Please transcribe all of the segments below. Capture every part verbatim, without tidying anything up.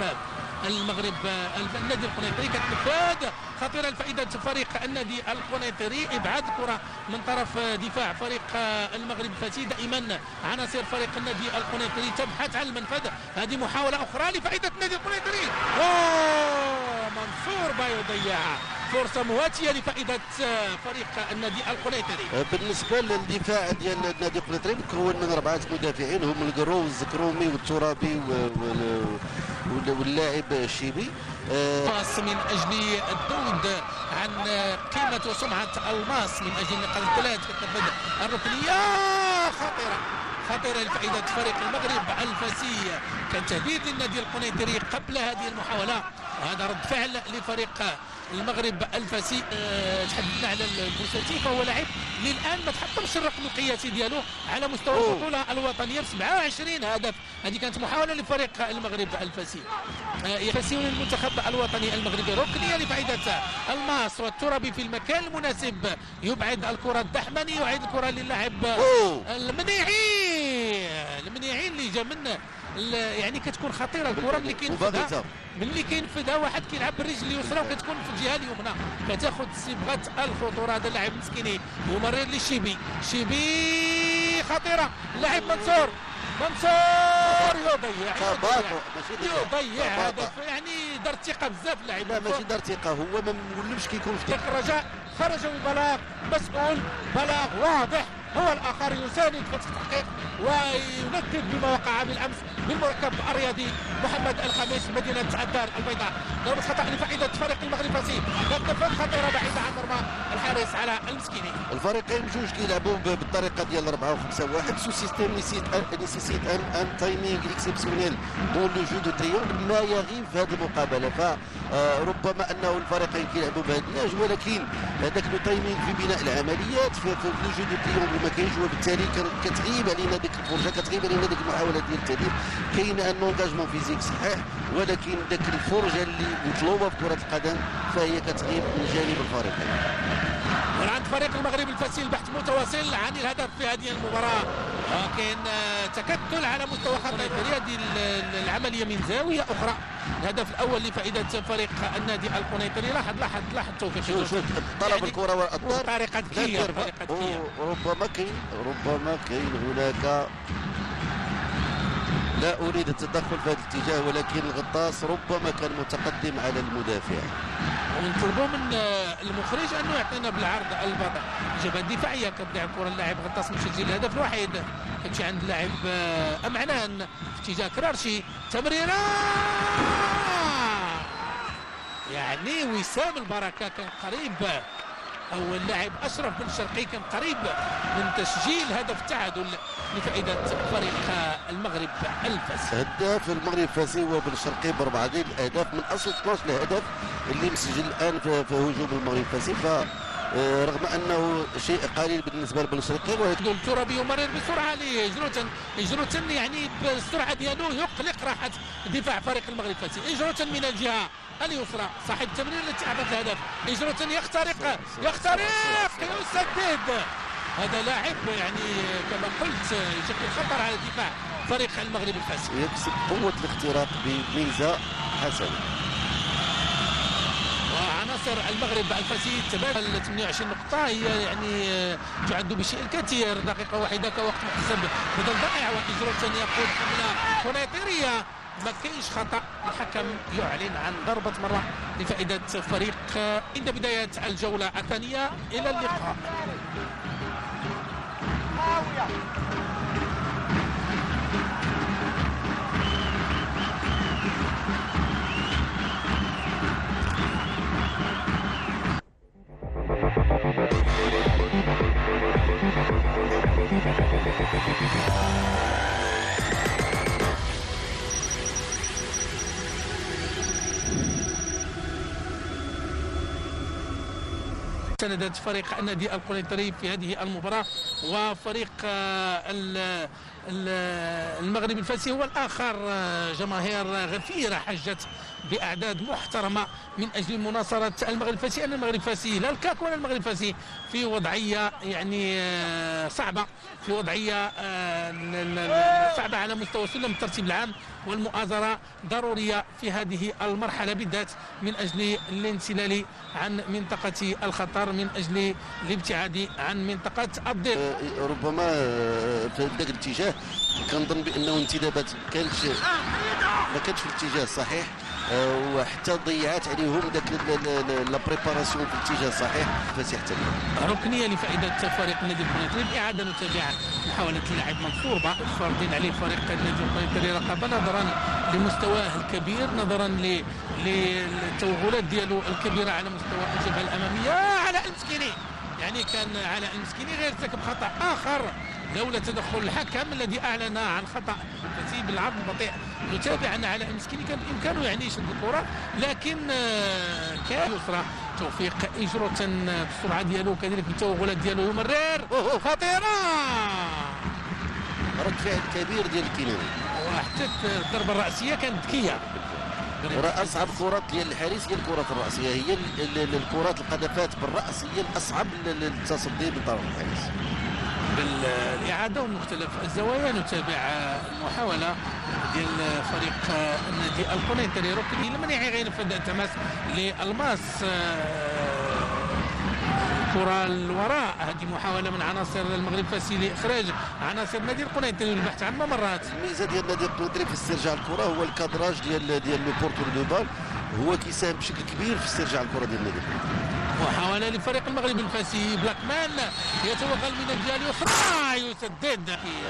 المغرب النادي القنيطري. كتنفذ خطيره لفائده فريق النادي القنيطري، ابعاد كره من طرف دفاع فريق المغرب الفاسي. دائما عناصر فريق النادي القنيطري تبحث عن المنفذ. هذه محاوله اخرى لفائده النادي القنيطري، ومنصور بيضيع فرصه مواتيه لفائده فريق النادي القنيطري. بالنسبه للدفاع ديال النادي القنيطري مكون من اربعه مدافعين هم القروز كرومي والترابي واللاعب الشيبي. باص من اجل الذود عن قيمه وسمعه الماس من اجل نقاط الثلاث. كتنفذ الركنيه خطيره خطيره لفائده فريق المغرب الفاسي. كان تهديد للنادي القنيطري قبل هذه المحاوله، وهذا رد فعل لفريق المغرب الفاسي. أه تحدثنا على البوساتي، فهو لاعب للان ما تحطمش الرقم القياسي ديالو على مستوى أوه. البطوله الوطنيه ب سبعة وعشرين هدف. هذه كانت محاوله لفريق المغرب الفاسي. أه يفسيون المنتخب الوطني المغربي. ركنيه لفائده الماس والترابي في المكان المناسب، يبعد الكره الدحمني، يعيد الكره للاعب المنيعي المنيعي اللي جا من يعني كتكون خطيره الكره ملي كينفذها ملي كينفذها واحد كيلعب بالرجل اليسرى وكتكون في الجهه اليمنى كتاخذ صبغه الخطوره. هذا اللاعب مسكيني ممرر للشيبي. شيبي خطيره، اللاعب منصور منصور يضيع يضيع هدف. يعني دار ثقه بزاف اللاعب. لا ماشي دار ثقه، هو ما مولفش كيكون في ثقه. الرجاء خرج ببلاغ مسؤول، بلاغ واضح، هو الاخر يساند في التحقيق وينكد بما وقع بالامس بالمركب الرياضي محمد الخميس مدينه الدار البيضاء. ضربه خطا لفائده فريق المغرب الفاسي. كانت خطيره بعيده عن مرمى الحارس على المسكيني. الفريقين بجوج كيلعبوا بالطريقه ديال أربعة وخمسة واحد. سو سيستيم نيسيسيت ان ان تايمينغ اكسبسيونيل دون لو جو دو تريونغل ما يغيب في هذه المقابله. فربما انه الفريقين كيلعبوا بهذا النهج، ولكن هذاك لو تايمينغ في بناء العمليات في لو جو دو تريونغل ما كاينش، وبالتالي كتغيب علينا ديك الفرصه، كتغيب علينا ديك المحاوله ديال التهديد. كاين ان انجاجمون فيزيك صحيح، ولكن داك الفرجه اللي مطلوبه في كره القدم فهي كتغيب من جانب الفريقين. عند فريق المغرب الفاسي البحث متواصل عن الهدف في هذه المباراه، ولكن تكتل على مستوى خط هذه العمليه من زاويه اخرى. الهدف الاول لفائده فريق النادي القنيطري. لاحظ لاحظ لاحظ توفيق، شوف شوف طلب يعني الكره والضرب بطريقه ذكيه بطريقه ذكيه. ربما كاين ربما كاين هناك، لا اريد التدخل في هذا الاتجاه، ولكن الغطاس ربما كان متقدم على المدافع. ونطلبوا من المخرج انه يعطينا بالعرض البطء. الجبهه الدفاعيه كتضيع الكره اللاعب غطاس مسجل الهدف الوحيد. كتمشي عند اللاعب امعنان في اتجاه كرارشي. تمريره يعني وسام البركه كان قريب، او اللاعب اشرف بن شرقي كان قريب من تسجيل هدف التعادل لفائده فريق المغرب الفاسي. هداف المغرب الفاسي هو بن شرقي باربعه ديال الاهداف من اصل اثناش الهدف اللي مسجل الان في هجوم المغرب الفاسي. ف رغم انه شيء قليل بالنسبه لبن شرقي، ولكن الترابي يمرر بسرعه لجروتن. جروتن يعني بالسرعه ديالو يقلق راحه دفاع فريق المغرب الفاسي. جروتن من الجهه اليسرى صاحب التمرير التي اعطت الهدف. جروتن يخترق يخترق يسدد. هذا لاعب يعني كما قلت يشكل خطر على دفاع فريق المغرب الفاسي. يكسب قوه الاختراق بميزه حسنه. وعناصر المغرب الفاسي تبادل ثمانية وعشرين نقطة، هي يعني تعد بشيء الكثير. دقيقة واحدة كوقت محسب بدل ضائع، وإجروتن يقود حملة قنيطرية. ما كاينش خطأ، الحكم يعلن عن ضربة مرة لفائدة فريق عند بداية الجولة الثانية. إلى اللقاء. سندت فريق النادي القنيطري في هذه المباراة وفريق المغرب الفاسي هو الآخر. جماهير غفيرة حجت بأعداد محترمة من أجل مناصرة المغرب الفاسي، أن المغرب الفاسي لا الكاك ولا المغرب الفاسي في وضعية يعني صعبة، في وضعية صعبة على مستوى سلم الترتيب العام، والمؤازرة ضرورية في هذه المرحلة بالذات من أجل الانسلال عن منطقة الخطر، من أجل الابتعاد عن منطقة الضيق. ربما في ذاك الاتجاه كنظن بأنه انتدابات كانتش ما كانتش في الاتجاه الصحيح، وحتى ضيعت عليهم ذاك لا بريباراسيون في الاتجاه الصحيح. فاسي حتى ركنيه لفائده فريق النادي القنيطري. باعاده نتابع محاوله اللاعب منصور با فارضين عليه فريق النادي القنيطري رقابه نظرا لمستواه الكبير، نظرا للتوغلات ديالو الكبيره على مستوى الجبهه الاماميه. علاء المسكيني يعني كان علاء المسكيني غير ارتكب خطا اخر لولا تدخل الحكم الذي اعلن عن خطا فاسي بالعرض البطيء. نتابع ان علاء المسكيني كان بامكانه يعني يشد الكره، لكن كان يسرى توفيق اجرة بالسرعه ديالو كذلك التوغلات ديالو يمرر خطيره. رد فعل كبير ديال الكناني، وحتى الضربه الراسيه كانت ذكيه. وراه اصعب كرات ديال الحارس هي الكرات الراسيه، هي الكرات القذفات بالراس هي الاصعب للتصدي بطرف الحارس. بالإعادة ومختلف الزوايا نتابع المحاولة ديال فريق النادي القنيطري ركني لمنع غير نفذ التماس للماس كرة الوراء. هذه محاولة من عناصر المغرب الفاسي لإخراج عناصر النادي القنيطري والبحث عن ممرات. الميزة ديال النادي القنيطري في استرجاع الكرة هو الكادراج ديال ديال لو بورتور دو بال، هو كيساهم بشكل كبير في استرجاع الكرة ديال النادي القنيطري. محاولة لفريق المغرب الفاسي. بلاكمان يتوغل من الجهة اليسرى يسدد.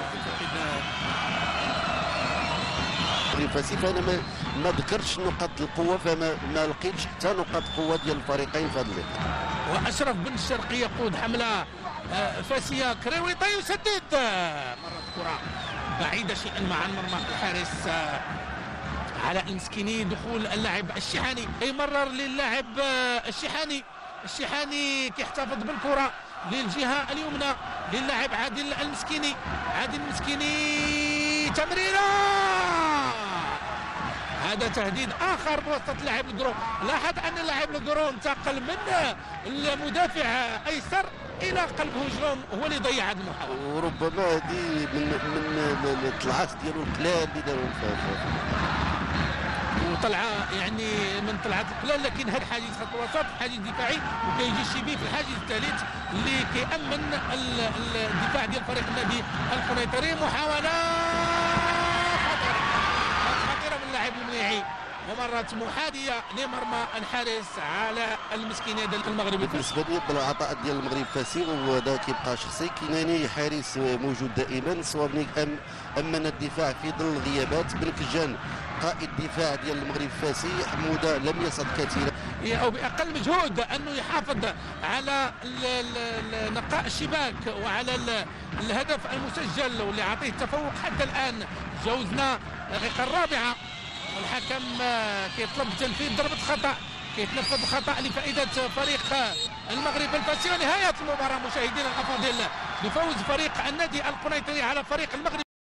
المغرب الفاسي فانا ما ما ذكرتش نقاط القوة، فما ما لقيتش حتى نقاط قوة ديال الفريقين في هذا اللقاء. وأشرف بن الشرقي يقود حملة فاسية. كريويطة يسدد مرة كرة بعيدة شيئا مع مرمى الحارس علاء المسكيني. دخول اللاعب الشحاني يمرر للاعب الشحاني. الشحاني كيحتفظ بالكرة للجهة اليمنى للاعب عادل المسكيني. عادل المسكيني تمريرة، هذا تهديد اخر بواسطه لاعب الكرو. لاحظ ان لاعب الكرو انتقل من المدافع ايسر الى قلب هجوم، هو اللي ضيع هذه المحاوله. وربما هذه من من الطلعات ديالو القلال اللي داروا وطلعه يعني من طلعات القلال، لكن هذا حاجز خط الوسط حاجز دفاعي، وكيجي الشبيب في الحاجز الثالث اللي كيامن الدفاع ديال فريق النادي القنيطري. محاوله خطيره من اللاعب المنيعي ومرت محاذيه لمرمى الحارس على المسكيني ديال المغرب. بالنسبه لي بالعطاء ديال المغرب الفاسي وهذا كيبقى شخصي. كناني حارس موجود دائما، صوابني أم امن الدفاع في ظل الغيابات. بنكجان قائد الدفاع ديال المغرب الفاسي. حموده لم يصد كثيرا او باقل مجهود انه يحافظ على نقاء الشباك وعلى الهدف المسجل واللي عطيه التفوق. حتى الان جوزنا الدقيقه الرابعه والحكم كيطلب تنفيذ ضربه خطا، كيتنفذ الخطا لفائده فريق المغرب الفاسي. ونهايه المباراه مشاهدينا الافاضل بفوز فريق النادي القنيطري على فريق المغرب.